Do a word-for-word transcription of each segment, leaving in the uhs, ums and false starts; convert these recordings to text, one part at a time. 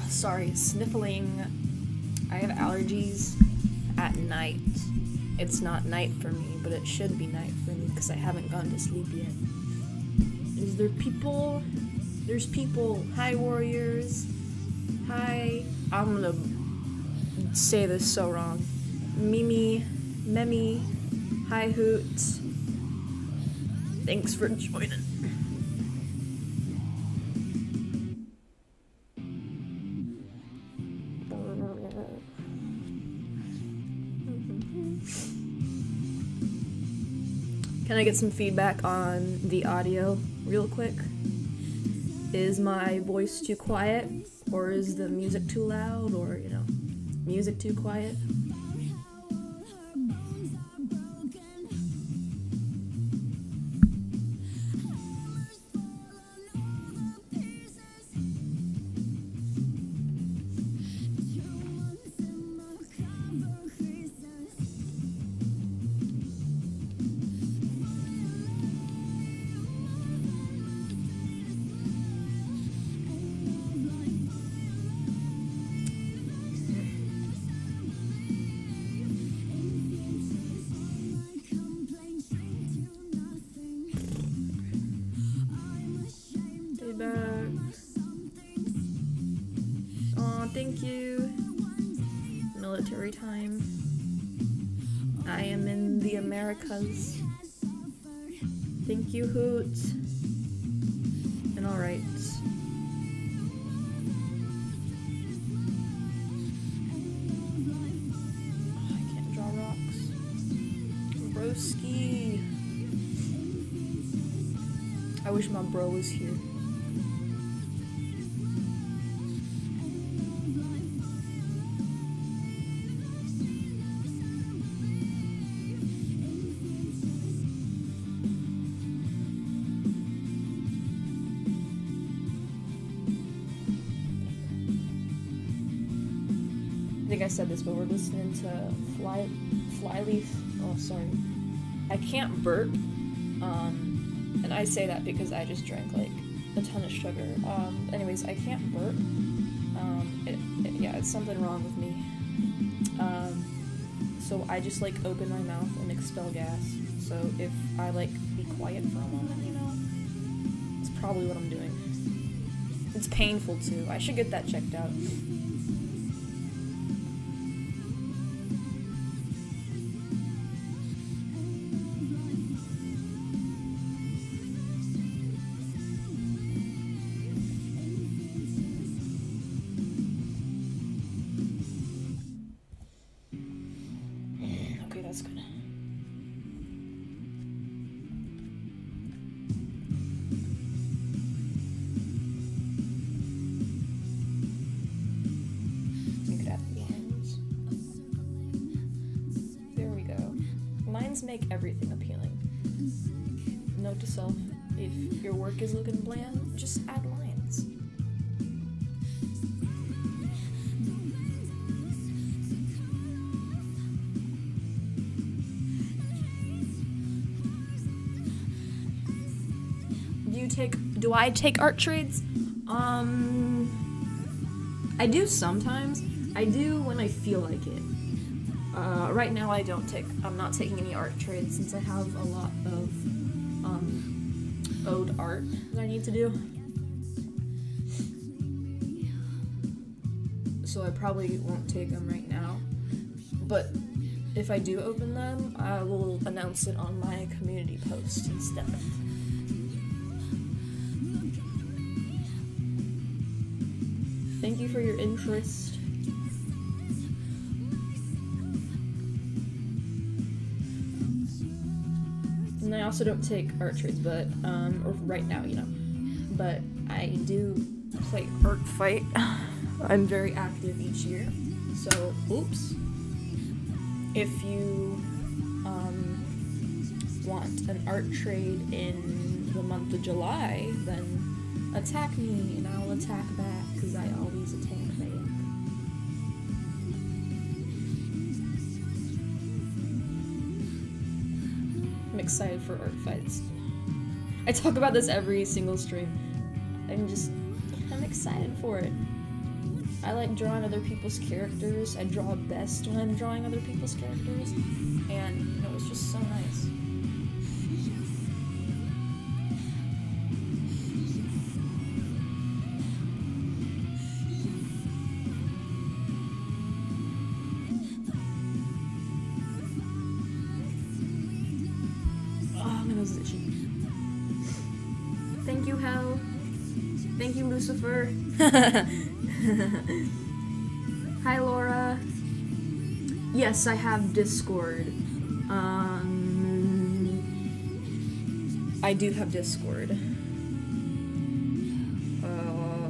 sorry, sniffling. I have allergies at night. It's not night for me, but it should be night for me because I haven't gone to sleep yet. Is there people? There's people. Hi, warriors. Hi. I'm gonna say this so wrong. Mimi, Memi, hi Hoot. Thanks for joining. Can I get some feedback on the audio real quick? Is my voice too quiet? Or is the music too loud? Or, you know, music too quiet? Thank you. Military time. I am in the Americas. Thank you, Hoot. And alright. Oh, I can't draw rocks. Broski. I wish my bro was here. I think I said this, but we're listening to Fly, Flyleaf. Oh, sorry. I can't burp. Um, and I say that because I just drank like a ton of sugar. Um, anyways, I can't burp. Um, it, it, yeah, it's something wrong with me. Um, so I just like open my mouth and expel gas. So if I like be quiet for a moment, you know, it's probably what I'm doing. It's painful too. I should get that checked out. Make everything appealing. Note to self, if your work is looking bland, just add lines. Do you take, do I take art trades? Um, I do sometimes. I do when I feel like it. Uh, right now I don't take, I'm not taking any art trades since I have a lot of, um, ode art that I need to do. So I probably won't take them right now. But if I do open them, I will announce it on my community post instead. Thank you for your interest. And I also don't take art trades, but, um, or right now, you know, but I do play Art Fight. I'm very active each year, so, oops. If you, um, want an art trade in the month of July, then attack me, and I'll attack back, because I always attack back. I'm excited for art fights. I talk about this every single stream. I'm just, I'm excited for it. I like drawing other people's characters. I draw best when I'm drawing other people's characters, and you know, it's just so nice. Oh, my nose is itchy. Thank you, Hell. Thank you, Lucifer. Hi, Laura. Yes, I have Discord. Um, I do have Discord. Uh,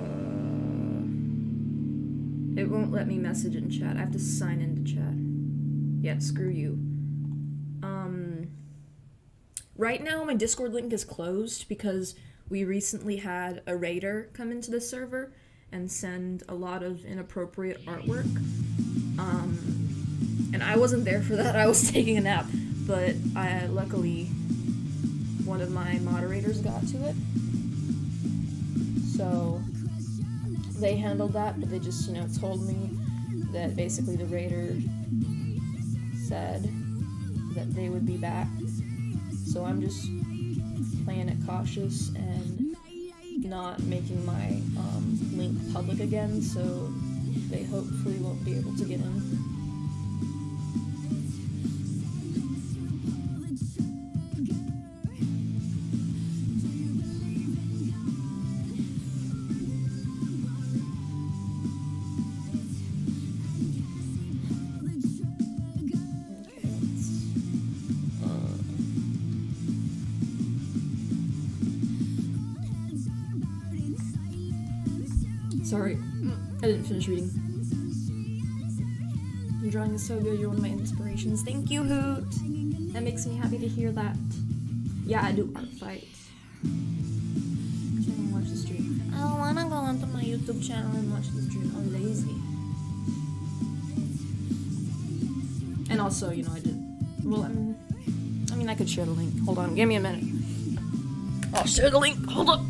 it won't let me message in chat. I have to sign into chat. Yeah, screw you. Um, right now, my Discord link is closed because we recently had a raider come into the server and send a lot of inappropriate artwork. Um, and I wasn't there for that, I was taking a nap, but I, luckily, one of my moderators got to it. So, they handled that, but they just, you know, told me that basically the raider said that they would be back. So I'm just playing it cautious and not making my um, link public again, so they hopefully won't be able to get in. Sorry, I didn't finish reading. Your drawing is so good, you're one of my inspirations. Thank you, Hoot! That makes me happy to hear that. Yeah, I do art fights. I don't watch the stream. I don't wanna go onto my YouTube channel and watch the stream. I'm lazy. And also, you know, I did. Well, I mean, I mean, I could share the link. Hold on, give me a minute. I'll share the link. Hold up.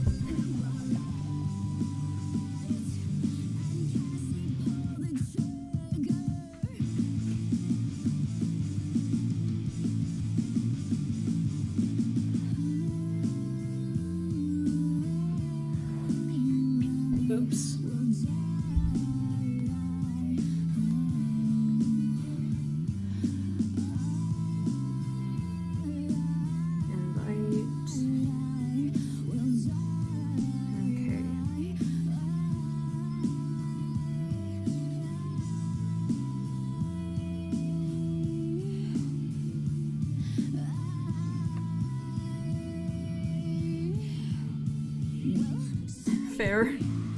Oops. Fair.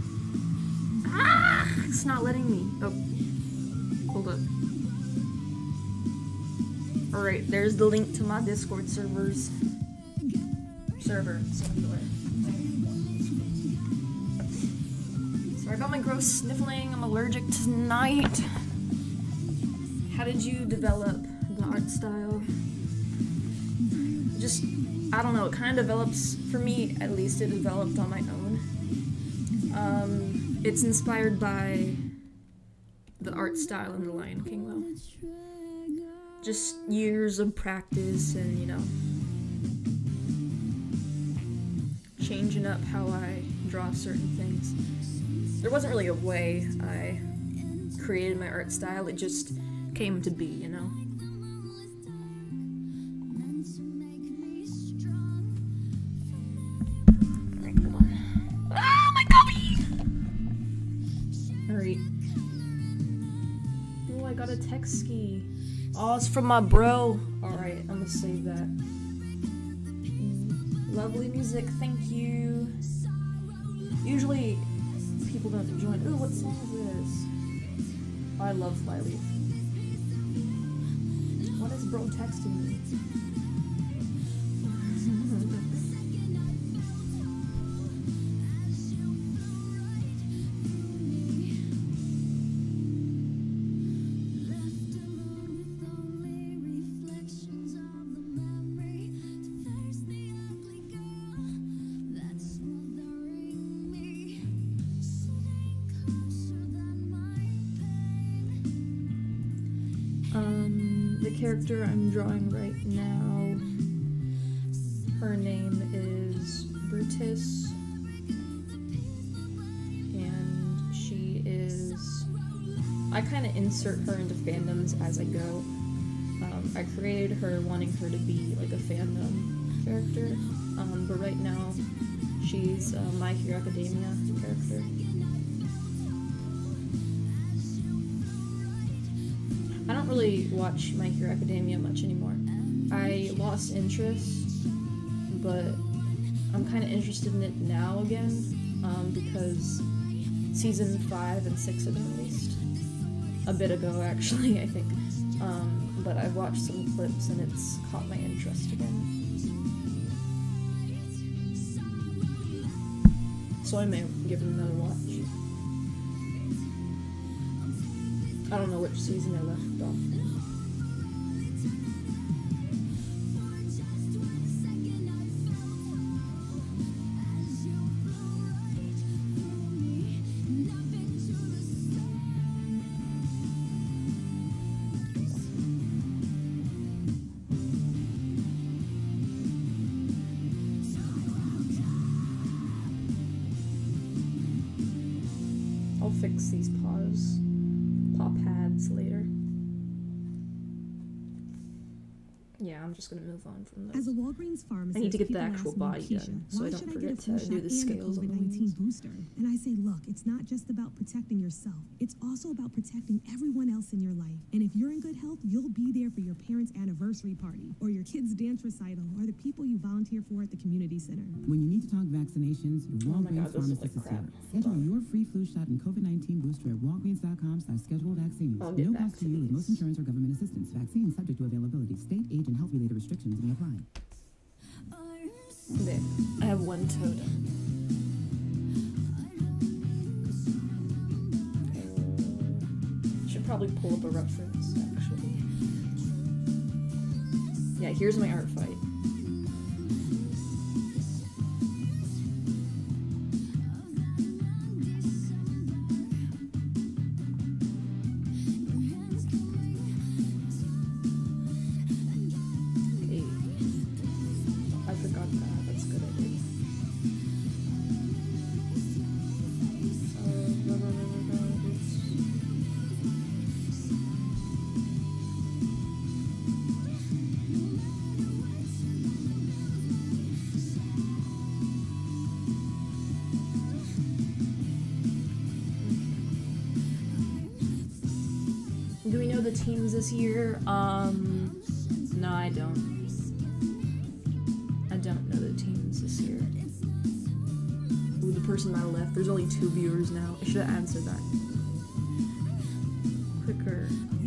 Ah, it's not letting me. Oh, hold up. All right, there's the link to my Discord servers. Server. Sorry about my gross sniffling. I'm allergic tonight. How did you develop the art style? Just, I don't know. It kind of develops for me. At least it developed on my own. Um, it's inspired by the art style in The Lion King, though. Just years of practice and, you know, changing up how I draw certain things. There wasn't really a way I created my art style, it just came to be, you know? Oh, I got a text ski. Oh, it's from my bro. Alright, I'm gonna save that. Mm, lovely music, thank you. Usually, people don't join. Ooh, what song is this? Oh, I love Flyleaf. What is bro texting me? character I'm drawing right now, her name is Brutus, and she is... I kind of insert her into fandoms as I go. Um, I created her wanting her to be like a fandom character, um, but right now she's a My Hero Academia character. I don't really watch My Hero Academia much anymore. I lost interest, but I'm kind of interested in it now again, um, because season five and six have been released. A bit ago, actually, I think. Um, but I've watched some clips and it's caught my interest again. So I may give it another watch. I don't know which season I left off. I'll fix these paws, paw pads later. Yeah, I'm just gonna move on from this. As a Walgreens pharmacist, I need to get the actual body done, so I don't forget to do the scales on the wings. Booster? And I say, look, it's not just about protecting yourself. It's also about protecting everyone else in your life. And if you're in good health, you'll be there for your parents' anniversary party, or your kid's dance recital, or the people you volunteer for at the community center. When you need to talk vaccinations, your Oh my Walgreens God, this is pharmacist like is here. crap. Schedule your free flu shot and COVID nineteen booster at walgreens dot com slash schedule vaccines. I'll get No back cost to to you with these. most insurance or government assistance. Vaccines subject to availability. State, age, and health-related restrictions may apply. There. I have one toe done. Uh, should probably pull up a reference, actually. Yeah, here's my art fight. Do we know the teams this year? Um, no, I don't. I don't know the teams this year. Ooh, the person that left. There's only two viewers now. I should have answered that quicker.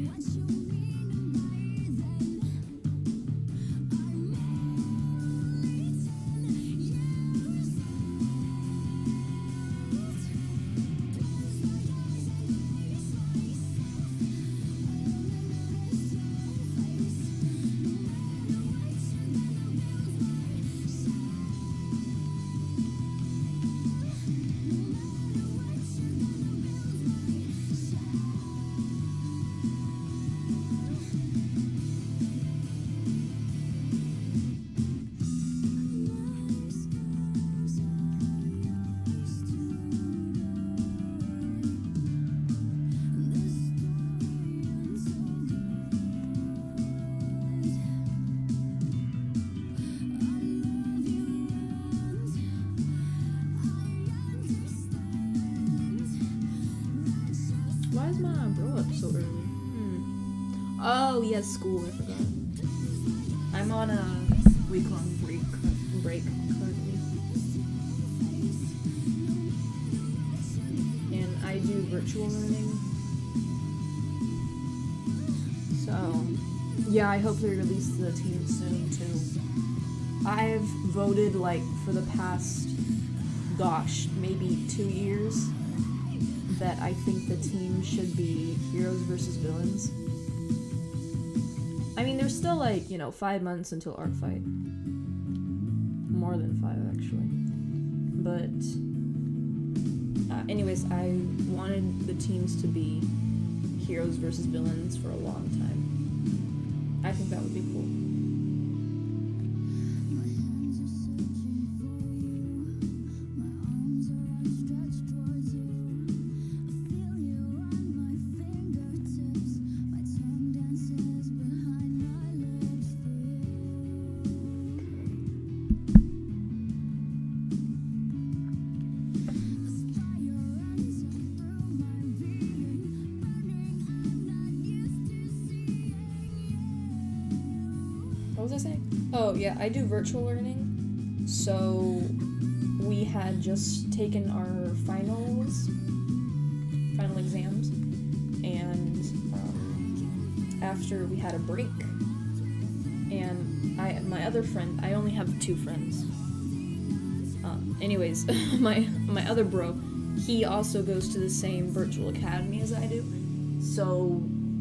Why is my umbrella up so early? Hmm. Oh, yes, school, I forgot. I'm on a week-long break, break currently. And I do virtual learning. So, yeah, I hope they release the team soon, too. I've voted, like, for the past, gosh, maybe two years, that I think the team should be heroes versus villains. I mean, there's still, like, you know, five months until Art Fight. More than five, actually. But, uh, anyways, I wanted the teams to be heroes versus villains for a long time. I think that would be cool. What was I saying? Oh, yeah, I do virtual learning. So we had just taken our finals, final exams, and um, after we had a break, and I, my other friend, I only have two friends. Um, anyways, my my other bro, he also goes to the same virtual academy as I do. So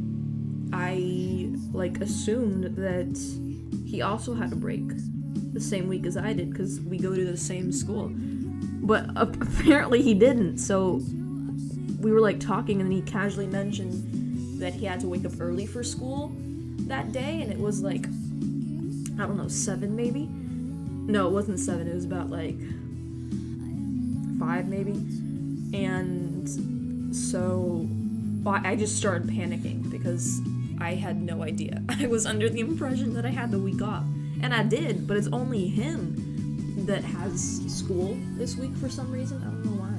I like assumed that he also had a break the same week as I did because we go to the same school. But uh, apparently he didn't, so we were like talking and then he casually mentioned that he had to wake up early for school that day, and it was like, I don't know, seven maybe? No, it wasn't seven, it was about like five maybe. And so I just started panicking because I had no idea. I was under the impression that I had the week off. And I did, but it's only him that has school this week for some reason. I don't know why.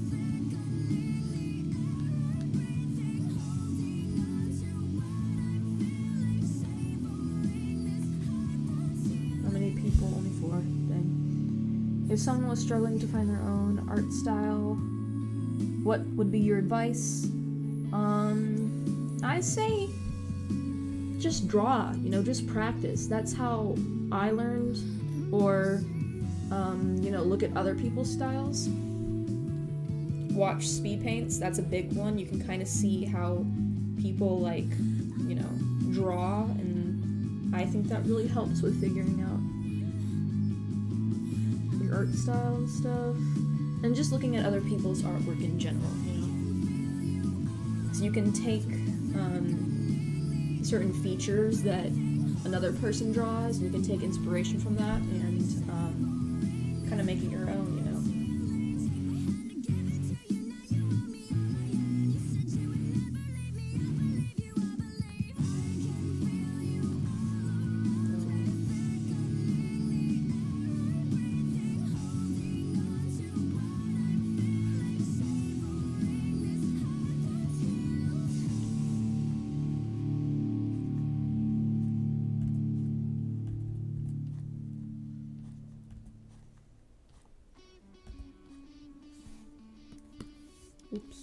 How many people? Only four. Dang. If someone was struggling to find their own art style, what would be your advice? Um, I say just draw, you know, just practice. That's how I learned. Or, um, you know, look at other people's styles. Watch speed paints, that's a big one. You can kind of see how people, like, you know, draw, and I think that really helps with figuring out your art style and stuff. And just looking at other people's artwork in general, you know. So you can take, um, certain features that another person draws, and you can take inspiration from that and um, kind of make it your own, you know. Oops.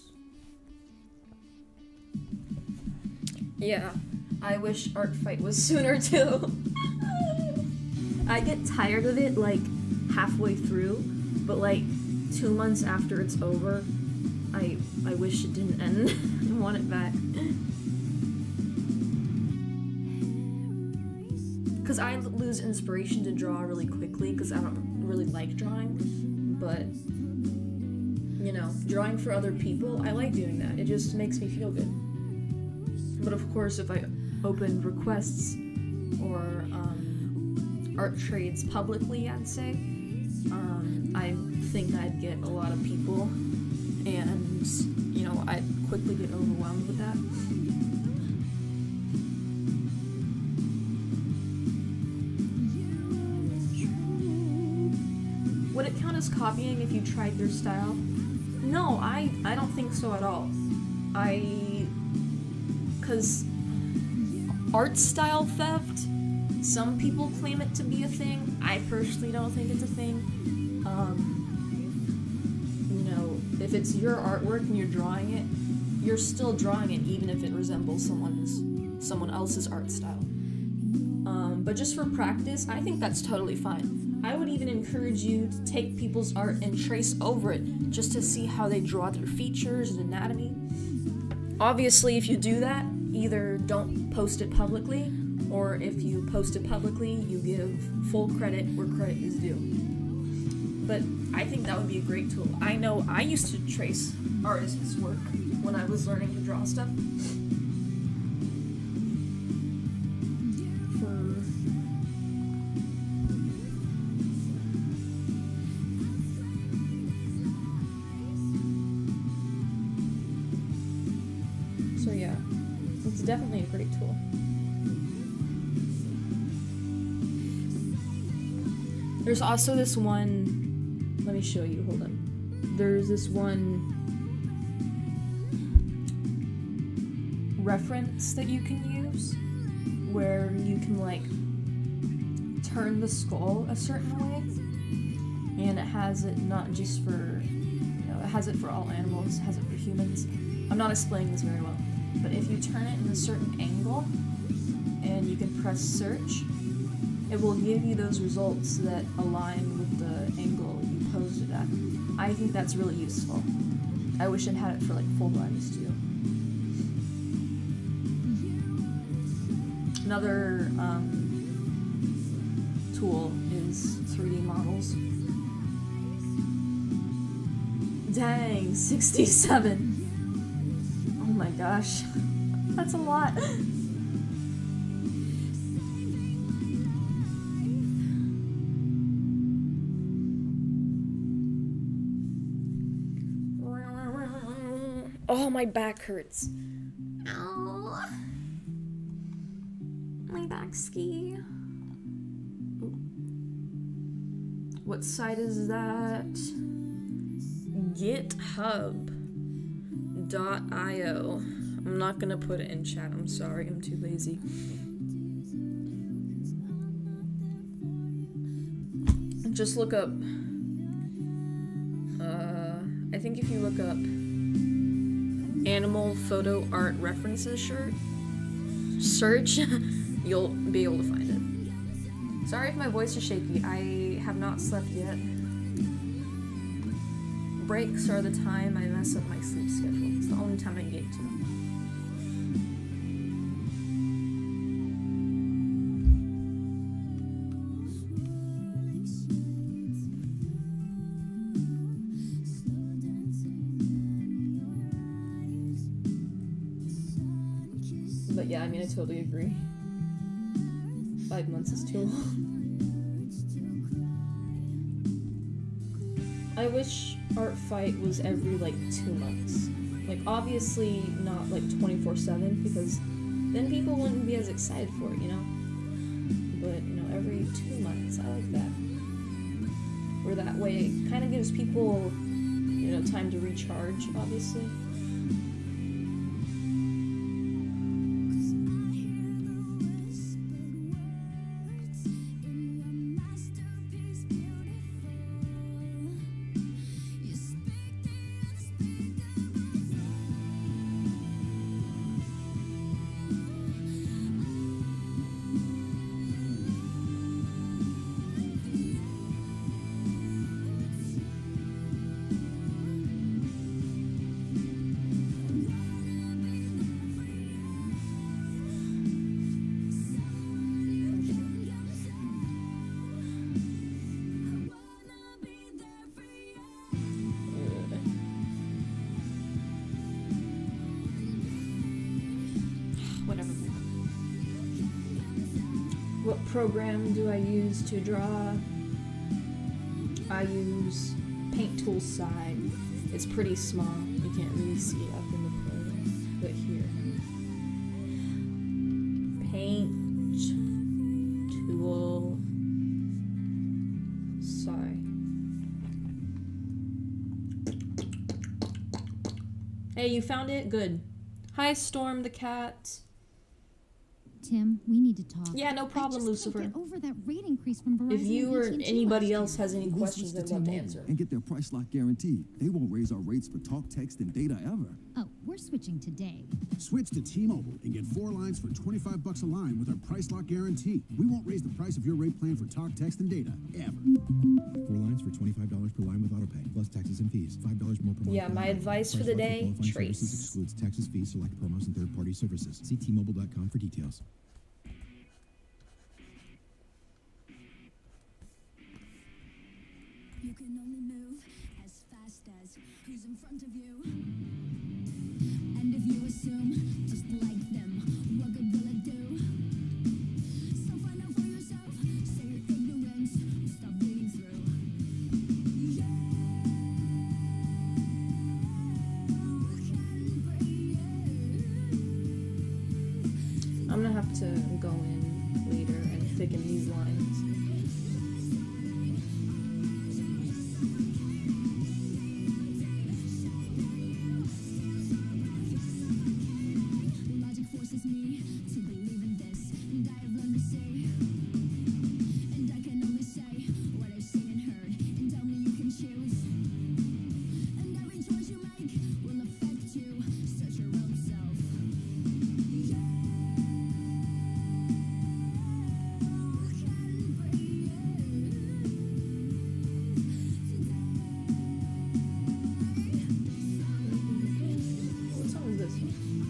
Yeah, I wish Art Fight was sooner too. I get tired of it like halfway through, but like two months after it's over, I I wish it didn't end. I want it back. Because I lose inspiration to draw really quickly because I don't really like drawing, but you know, drawing for other people, I like doing that. It just makes me feel good. But of course, if I open requests or um, art trades publicly, I'd say, um, I think I'd get a lot of people, and, you know, I'd quickly get overwhelmed with that. Would it count as copying if you tried their style? No, I, I don't think so at all. I... Because art style theft, some people claim it to be a thing. I personally don't think it's a thing. Um, you know, if it's your artwork and you're drawing it, you're still drawing it even if it resembles someone's, someone else's art style. Um, but just for practice, I think that's totally fine. I would even encourage you to take people's art and trace over it just to see how they draw their features and anatomy. Obviously, if you do that, either don't post it publicly, or if you post it publicly, you give full credit where credit is due. But I think that would be a great tool. I know I used to trace artists' work when I was learning to draw stuff. So yeah, it's definitely a great tool. There's also this one, let me show you, hold on. There's this one reference that you can use where you can like turn the skull a certain way, and it has it not just for, you know, it has it for all animals, it has it for humans. I'm not explaining this very well, but if you turn it in a certain angle and you can press search, it will give you those results that align with the angle you posed it at. I think that's really useful. I wish it had it for like full bodies too. Another um, tool is three D models. Dang, sixty-seven. Oh my gosh, that's a lot. Oh, my back hurts. Ow. My back ski. Ooh. What site is that? github dot i o. I'm not gonna put it in chat, I'm sorry, I'm too lazy. Just look up, uh, I think if you look up animal photo art references shirt, search, you'll be able to find it. Sorry if my voice is shaky, I have not slept yet. Breaks are the time I mess up my sleep schedule. It's the only time I get to them. But yeah, I mean, I totally agree. Five months is too long. I wish Art Fight was every, like, two months. Like, obviously not, like, twenty-four seven, because then people wouldn't be as excited for it, you know? But, you know, every two months, I like that. Or that way, it kind of gives people, you know, time to recharge, obviously. What program do I use to draw? I use Paint Tool Side. It's pretty small. You can't really see it up in the plane, but here. Paint Tool Side. Hey, you found it? Good. Hi, Storm the cat. Tim, we need to talk. Yeah, no problem, I just Lucifer. Can't get over that rate increase from Verizon. If you or and A T and T anybody last else year. has any We'll questions, switch I'd to love to T-Mobile answer. and get their price lock guarantee. They won't raise our rates for talk, text, and data ever. Oh, we're switching today. Switch to T-Mobile and get four lines for twenty-five bucks a line with our price lock guarantee. We won't raise the price of your rate plan for talk, text, and data ever. Four lines for twenty-five dollars per line with autopay, plus taxes and fees. five dollars more per month. Yeah, my advice for the day, trace. Services excludes taxes, fees, select promos, and third-party services. See T Mobile dot com for details. You can only move as fast as who's in front of you. And if you assume just like them, what good will it do? So find out for yourself, say your ignorance, stop bleeding through. Yeah, can breathe. have to go in later and thicken these lines. Logic forces me to believe in this, and I have learned to say, and I can only say what I've seen and heard, and tell me you can choose. And every choice you make will affect you. Search your own self. What song is this?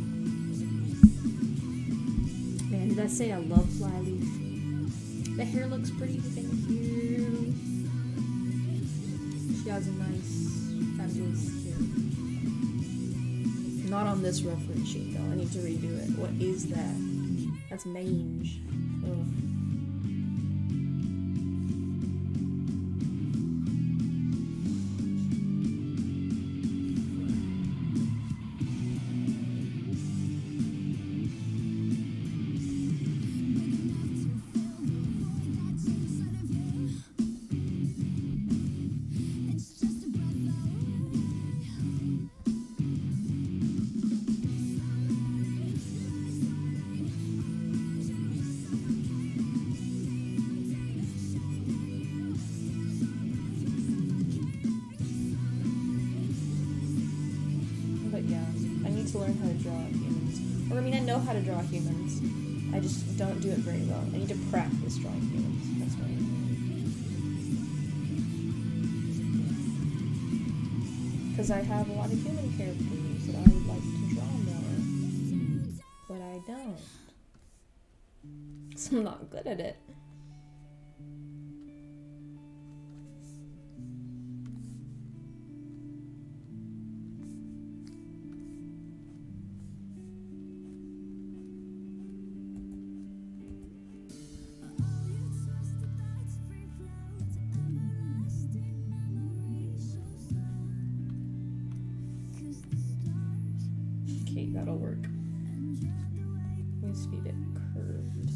Man, did I say I love Flyleaf? The hair looks pretty, thank you. She has a nice, fabulous hair. Not on this reference sheet though, I need to redo it. What is that? That's mange. Ugh. It's just a breath But yeah, I need to learn how to draw humans. Or I mean, I know how to draw humans. I just don't do it very well. I need to practice drawing humans. That's right. Because I have a lot of human characters that I would like to draw more. But I don't. So I'm not good at it. Okay, that'll work. Let me speed it curved.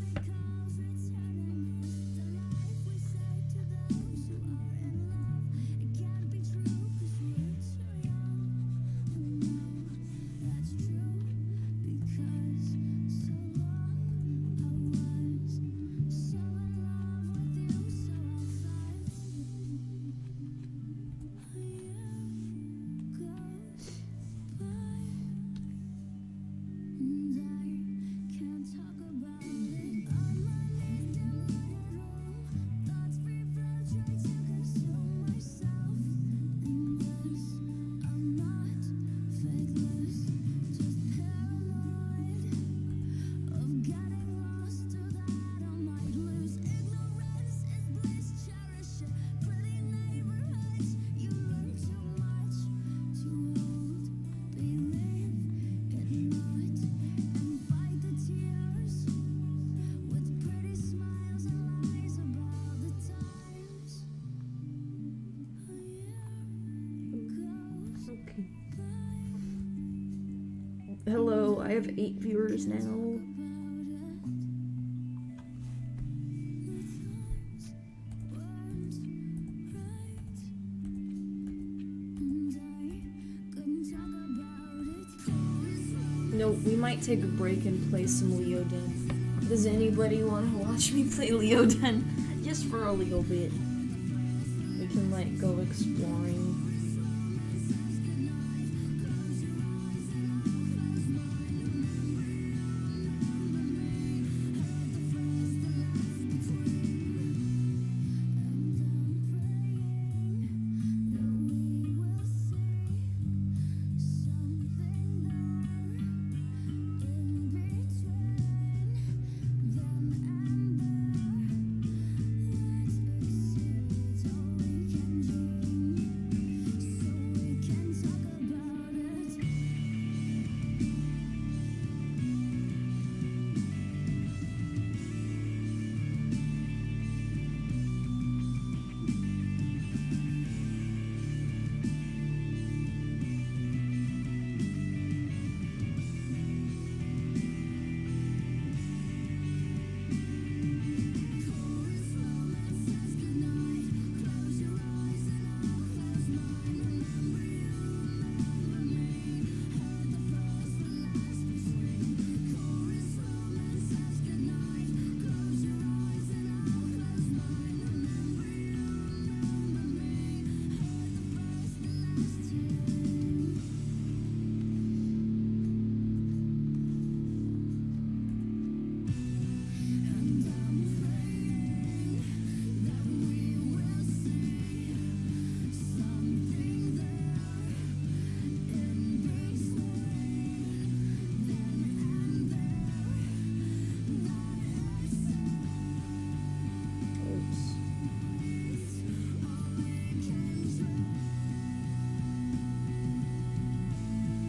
Hello, I have eight viewers now. No, we might take a break and play some Leoden. Does anybody want to watch me play Leoden? Just for a little bit. We can like go exploring.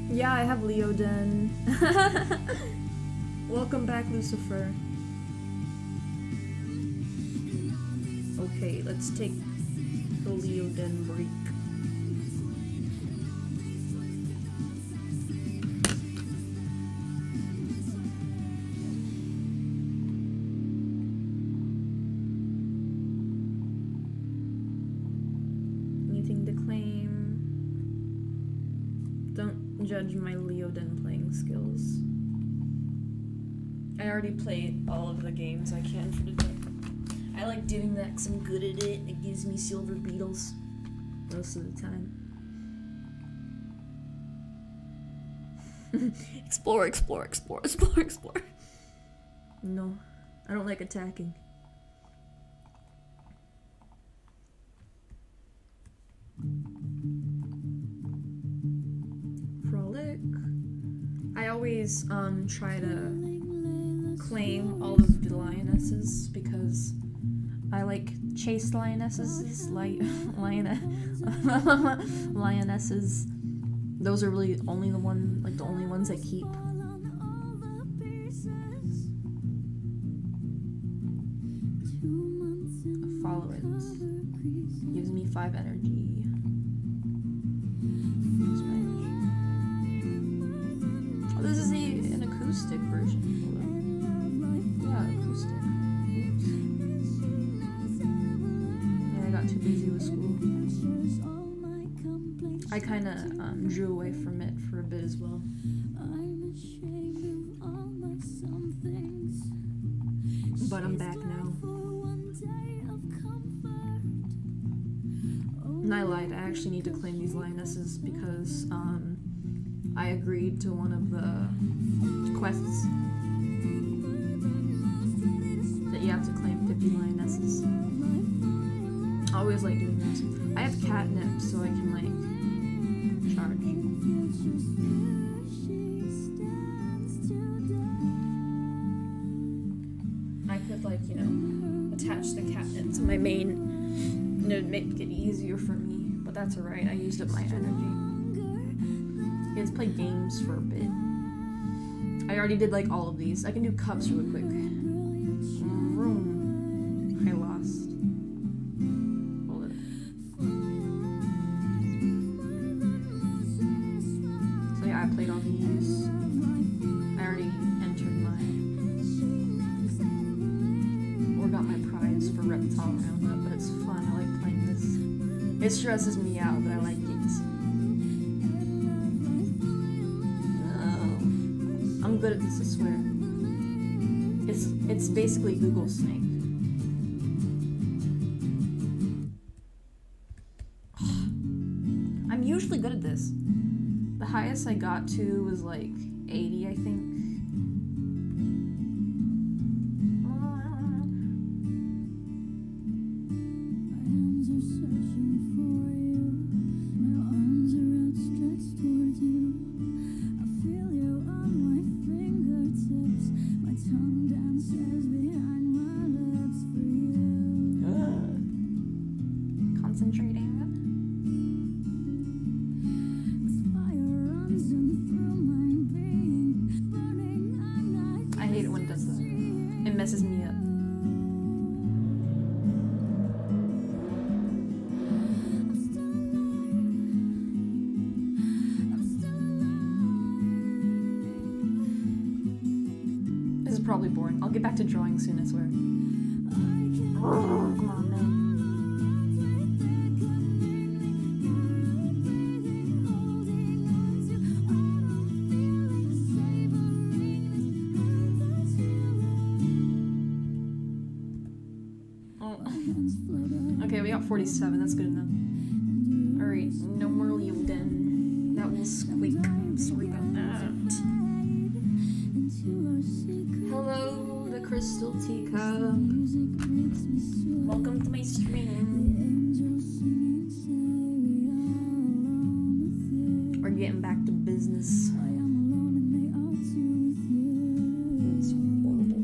Yeah, I have Leoden. Welcome back, Lucifer. Okay, let's take the Leoden break. Anything to claim? Don't judge my Leoden playing skills. I already played all of the games I can for today. I like doing that because I'm good at it. It gives me silver beetles most of the time. Explore, explore, explore, explore, explore. No, I don't like attacking. Frolic. I always um try to claim all of the lionesses because I like chased lionesses, li lion lionesses. Those are really only the one, like the only ones I keep. Follow it. Gives me five energy. Oh, this is a, an acoustic version. Yeah, acoustic. Oops. Yeah, I got too busy with school. I kind of um, drew away from it for a bit as well. But I'm back now. And I lied, I actually need to claim these lionesses because um, I agreed to one of the quests that you have to claim fifty lionesses. I always like doing this. I have catnip so I can like charge. I could like, you know, attach the catnip to my main and it would make it easier for me, but that's alright, I used up my energy. Let's play games for a bit. I already did like all of these. I can do cups really quick. Vroom. I lost. Hold it. So yeah, I played all these. I already entered my or got my prize for reptile roundup, but it's fun. I like playing this. It stresses me out, but I like it. I'm good at this, I swear. It's it's basically Google Snake. I'm usually good at this. The highest I got to was like eighty, I think. Probably boring. I'll get back to drawing soon, I swear. Oh, come on, man. Oh. Okay, we got forty-seven. That's good enough. Alright, no more Leoden. That will squeak. I'm sorry about that. Hello, the Crystal Teacup. Welcome to my stream. We're getting back to business. It's horrible.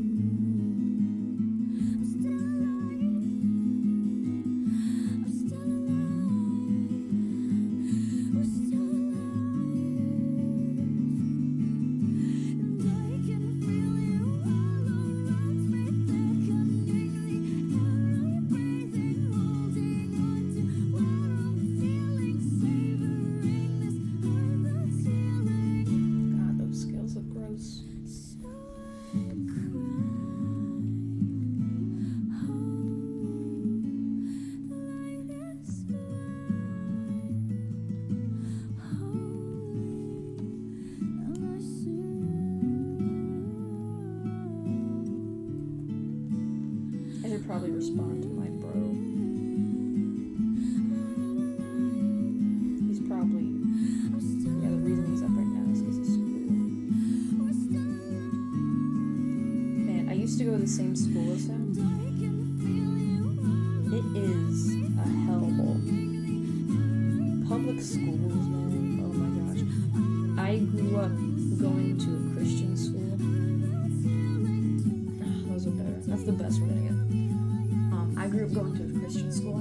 to the same school as him. It is a hellhole. Public schools, man. Oh my gosh. I grew up going to a Christian school. Oh, those are better. That's the best we're gonna get. Um, I grew up going to a Christian school.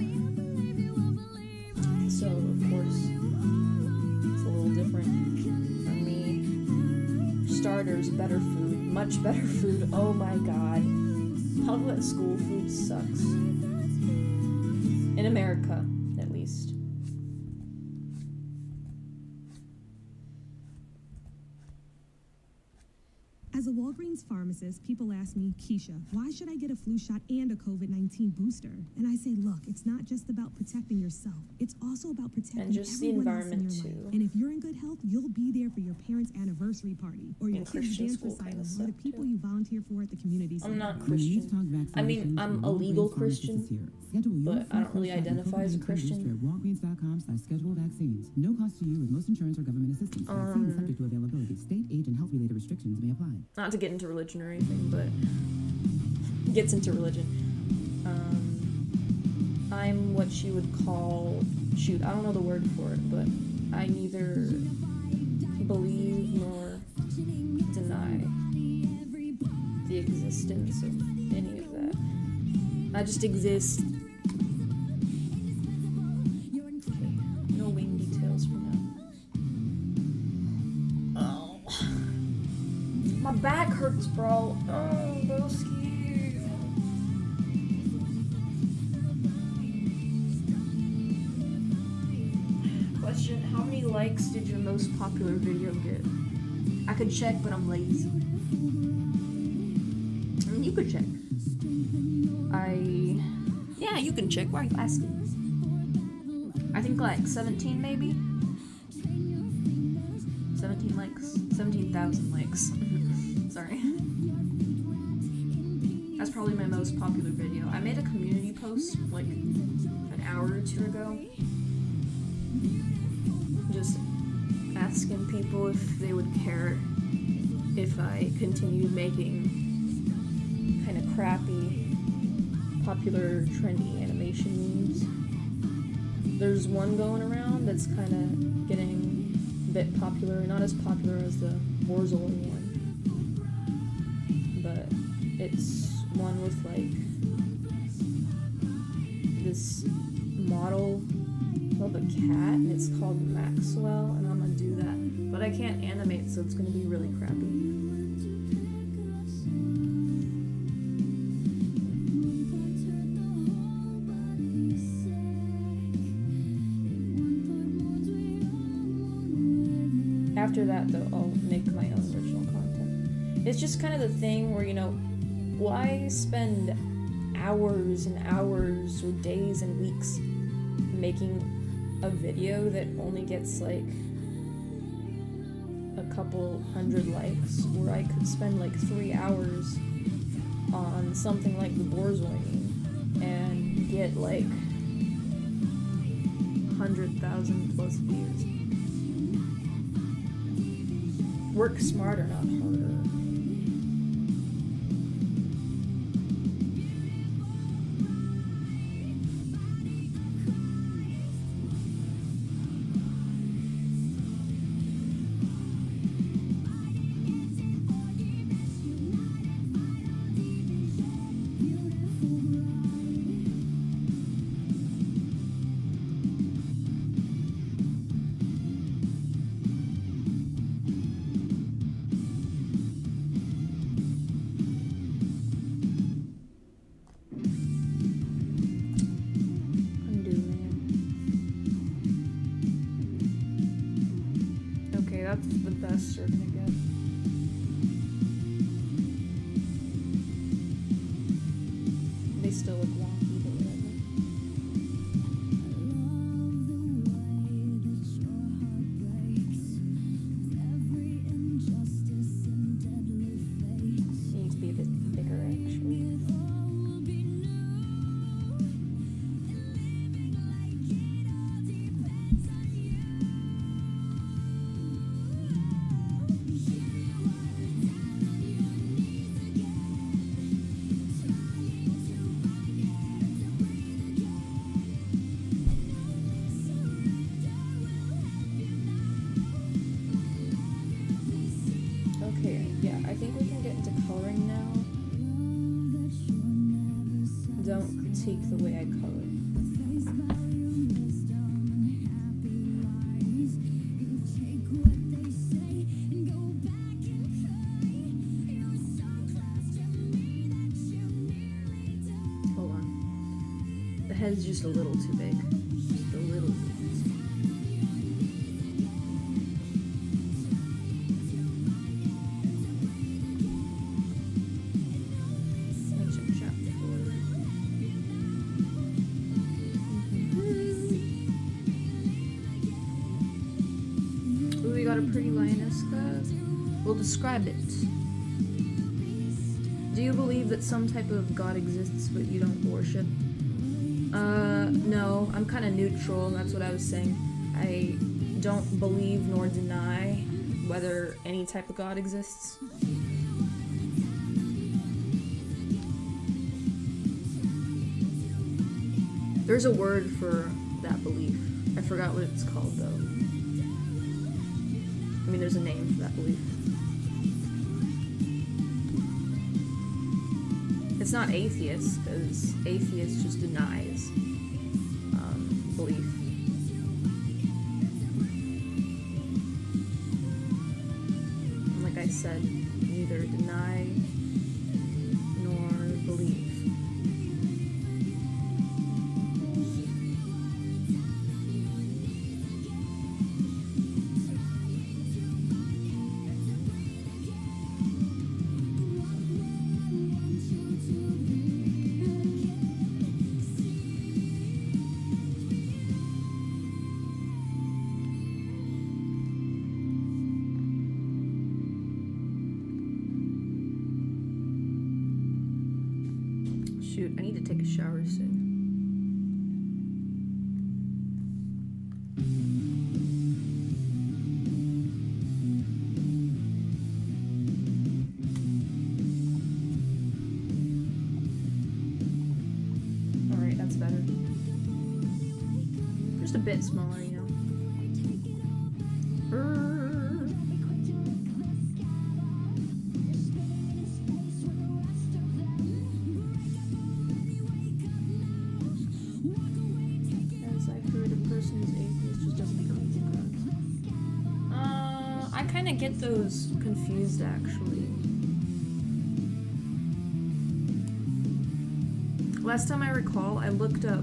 So, of course, it's a little different for me. For starters, better food. Much better food. Oh my god. Public school food sucks. In America, at least. As a Walgreens pharmacist, people ask me, Keisha, why should I get a flu shot and a COVID nineteen booster? And I say, look, it's not just about protecting yourself. It's also about protecting And just the everyone else in environment, your too. life. And if you're in good health, you'll be there for your parents' anniversary party, or your And kids' Christian dance school recital, kinda or the suck, people too. you volunteer for at the community I'm center. not When you Christian. talk I mean, vaccinations, I'm the a legal Walgreens pharmacist Christian, is here. Schedule your but I don't free really flu shot and identify as a COVID nineteen Christian. booster at walgreens.com slash schedule vaccines. No cost to you with most insurance or government assistance. Vaccines Um, subject to availability. State, age, and health-related restrictions may apply. Not to get into religion or anything, but gets into religion. Um, I'm what you would call, shoot, I don't know the word for it, but I neither believe nor deny the existence of any of that. I just exist. Okay, no wing details for now. Oh. My back hurts, bro. Oh, broski. Question, how many likes did your most popular video get? I could check, but I'm lazy. I mean, you could check. I... Yeah, you can check. Why are you asking? I think like seventeen, maybe? seventeen likes. seventeen thousand likes. Sorry. That's probably my most popular video. I made a community post like an hour or two ago. Just asking people if they would care if I continued making kind of crappy, popular, trendy animation memes. There's one going around that's kind of getting a bit popular, not as popular as the Warzone one, but it's one with like this model of a cat, and it's called Maxwell, and I'm gonna do that, but I can't animate, so it's gonna be really crappy. After that, though, I'll make my own original content. It's just kind of the thing where, you know, why spend hours and hours or days and weeks making a video that only gets like a couple hundred likes, where I could spend like three hours on something like the Warzone and get like one hundred thousand plus views. Work smarter, not harder. That's the best you're gonna get. They still look wonky, but whatever. It needs to be a bit bigger, actually. head's just a little too big. Just a little bit. Ooh, we got a pretty lioness card. We'll describe it. Do you believe that some type of god exists but you don't worship? Uh, no, I'm kind of neutral, that's what I was saying. I don't believe nor deny whether any type of god exists. There's a word for that belief. I forgot what it's called though. I mean, there's a name for that belief. It's not atheist, because atheist just denies um, belief. And like I said, neither deny nor believe. Shoot, I need to take a shower soon. Alright, that's better. Just a bit smaller, you know. Urgh. I get those confused actually. Last time I recall, I looked up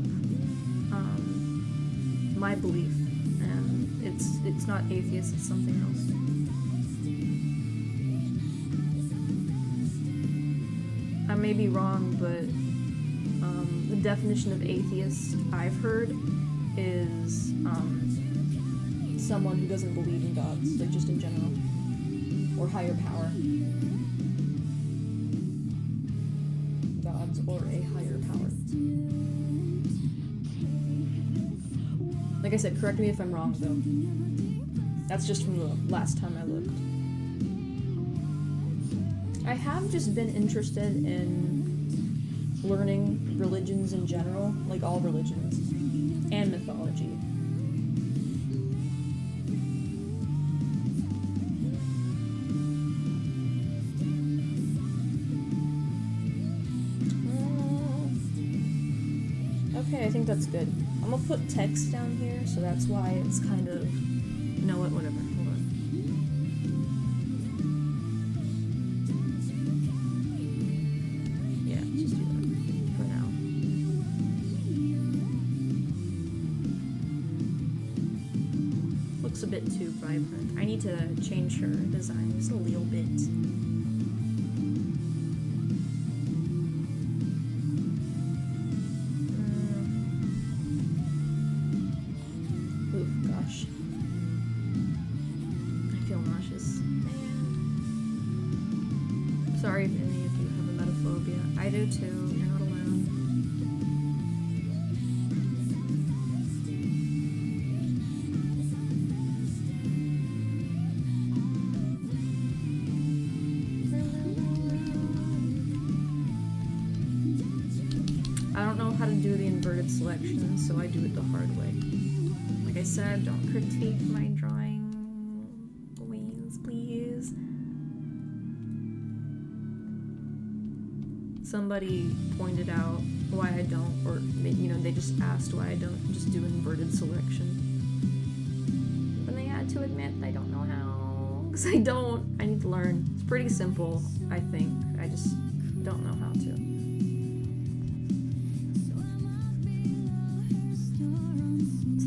um, my belief, and it's it's not atheist, it's something else. I may be wrong, but um, the definition of atheist I've heard is um, someone who doesn't believe in gods, like just in general, or higher power. Gods or a higher power. Like I said, correct me if I'm wrong though. That's just from the last time I looked. I have just been interested in learning religions in general, like all religions, and mythology. Okay, I think that's good. I'm gonna put text down here, so that's why it's kind of... You know what? Whatever. Hold on. Yeah, just do that for now. Looks a bit too vibrant. I need to change her design just a little bit. Sorry if any of you have emetophobia. I do too. You're not alone. I don't know how to do the inverted selection, so I do it the hard way. Like I said, don't critique my drawing. Please, please. Somebody pointed out why I don't, or, you know, they just asked why I don't just do inverted selection. And they had to admit I don't know how, because I don't. I need to learn. It's pretty simple, I think. I just don't know how to.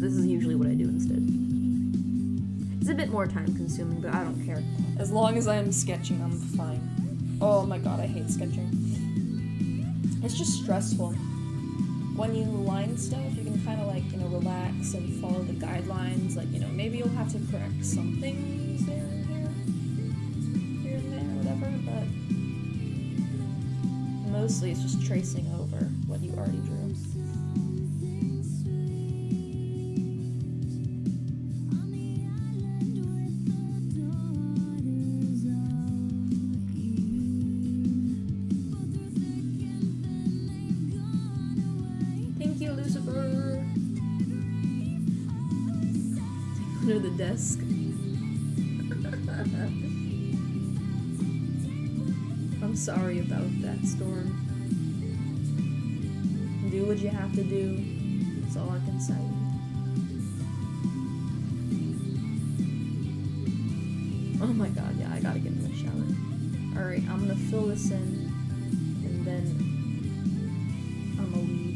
this is usually what I do instead. It's a bit more time consuming, but I don't care. As long as I'm sketching, I'm fine. Oh my god, I hate sketching. It's just stressful. When you line stuff, you can kind of like, you know, relax and follow the guidelines. Like, you know, maybe you'll have to correct some things there and here, here and there, whatever, but mostly it's just tracing over what you already drew. Under the desk. I'm sorry about that, Storm. Do what you have to do. That's all I can say. Oh my god, yeah, I gotta get in the shower. Alright, I'm gonna fill this in, and then I'm gonna leave.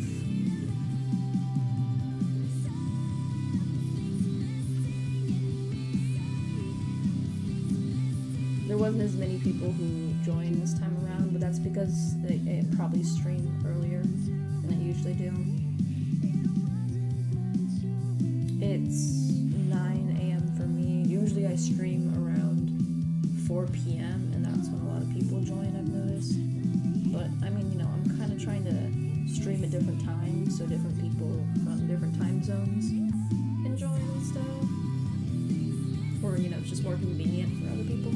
There wasn't as many people who joined this time around, but that's because they, they probably stream earlier than I usually do. It's nine a m for me. Usually I stream around four p m and that's when a lot of people join, I've noticed. But, I mean, you know, I'm kind of trying to stream at different times, so different people from different time zones can join and stuff. Or, you know, it's just more convenient for other people.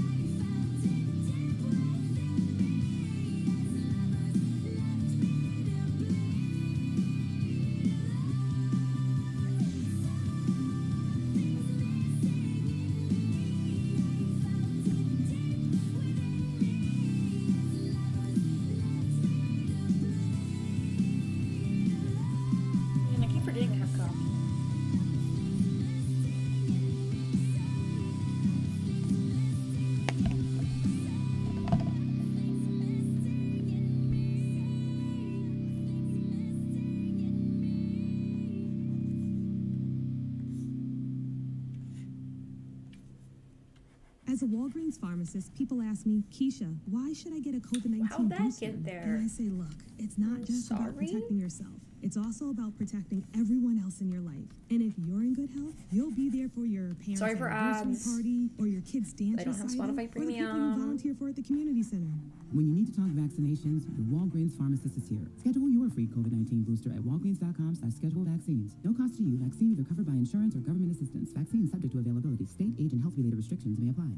As a Walgreens pharmacist, people ask me, Keisha, why should I get a COVID nineteen How'd that booster? get there? And I say, look, it's not I'm just about sorry? protecting yourself. It's also about protecting everyone else in your life. And if you're in good health, you'll be there for your parents' Sorry for anniversary ads. party, or your kids' dance They don't have recital, Spotify or the people you Premium. volunteer for at the community center. When you need to talk vaccinations, your Walgreens pharmacist is here. Schedule your free COVID nineteen booster at walgreens.com slash schedule vaccines. No cost to you. Vaccine either covered by insurance or government assistance. Vaccine subject to availability. State, age, and health-related restrictions may apply.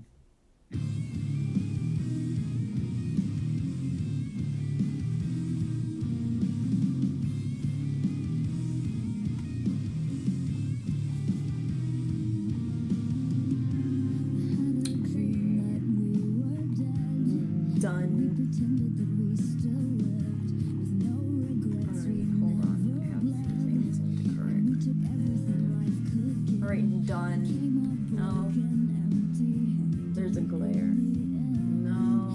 Done. Alright, done. No. There's a glare. No.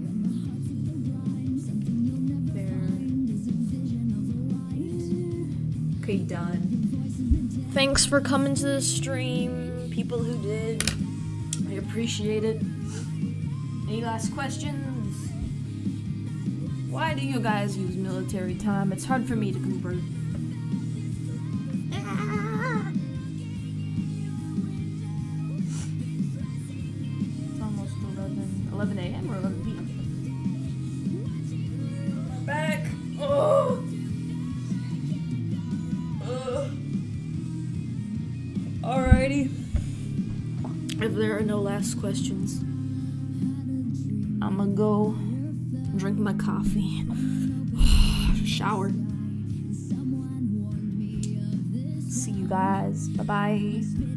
There. Okay, done. Thanks for coming to the stream, people who did. I appreciate it. Any last questions? Why do you guys use military time? It's hard for me to convert. Ah! It's almost eleven a m or eleven p m Back! Oh! Ugh. Alrighty. If there are no last questions, I'ma go drink my coffee, shower. See you guys. Bye bye.